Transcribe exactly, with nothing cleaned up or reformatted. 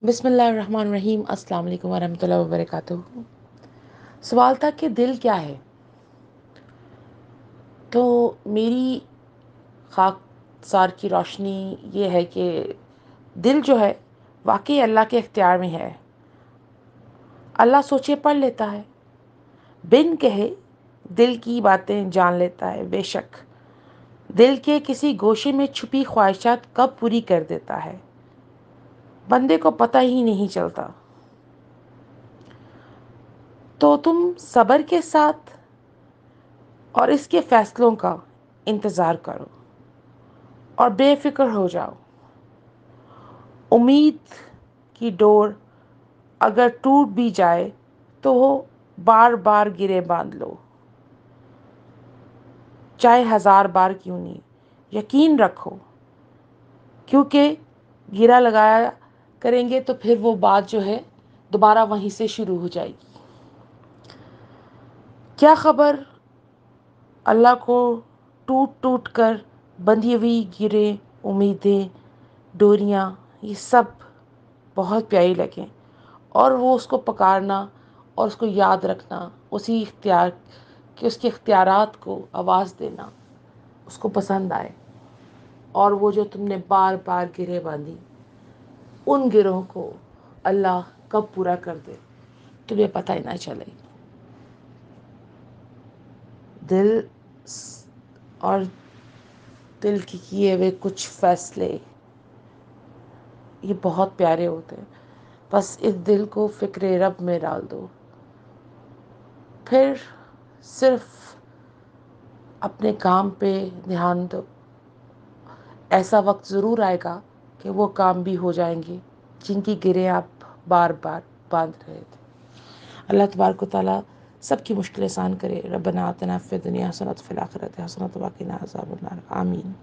بسم اللہ الرحمن الرحیم۔ السلام علیکم ورحمۃ اللہ وبرکاتہ۔ سوال تھا کہ دل کیا ہے؟ تو میری خاک سار کی روشنی یہ ہے کہ دل جو ہے واقعی اللہ کے اختیار میں ہے۔ اللہ سوچے پڑھ لیتا ہے، بن کہے دل کی باتیں جان لیتا ہے۔ بے شک دل کے کسی گوشے میں چھپی خواہشات کب پوری کر دیتا ہے، بندے کو پتہ ہی نہیں چلتا۔ تو تم صبر کے ساتھ اور اس کے فیصلوں کا انتظار کرو اور بے فکر ہو جاؤ۔ امید کی ڈور اگر ٹوٹ بھی جائے تو وہ بار بار گرے باندھ لو، چاہے ہزار بار کیوں نہیں۔ یقین رکھو، کیونکہ گرا لگایا کریں گے تو پھر وہ بات جو ہے دوبارہ وہیں سے شروع ہو جائے گی۔ کیا خبر اللہ کو ٹوٹ ٹوٹ کر بندھی ہوئی گرے امیدیں، ڈوریاں، یہ سب بہت پیاری لگیں اور وہ اس کو پکارنا اور اس کو یاد رکھنا، اسی اختیار کہ اس کے اختیارات کو آواز دینا اس کو پسند آئے، اور وہ جو تم نے بار بار گرے باندھی ان گروں کو اللہ کب پورا کر دے تمہیں پتہ ہی نہ چلے۔ دل اور دل کی کیے ہوئے کچھ فیصلے یہ بہت پیارے ہوتے ہیں۔ بس اس دل کو فکر رب میں ڈال دو، پھر صرف اپنے کام پہ دھیان دو۔ ایسا وقت ضرور آئے گا کہ وہ کام بھی ہو جائیں گے جن کی گریں آپ بار بار باندھ رہے تھے۔ اللہ تبارک و تعالیٰ سب کی مشکل آسان کرے۔ ربنا آتنا فی الدنیا حسنۃ وفی الآخرۃ حسنۃ وقنا عذاب النار، آمین۔